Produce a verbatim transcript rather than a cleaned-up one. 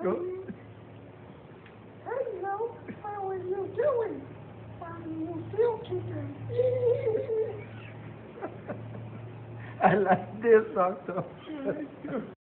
Go. Hello, how are you doing? How do you feel today? I like this, Doctor.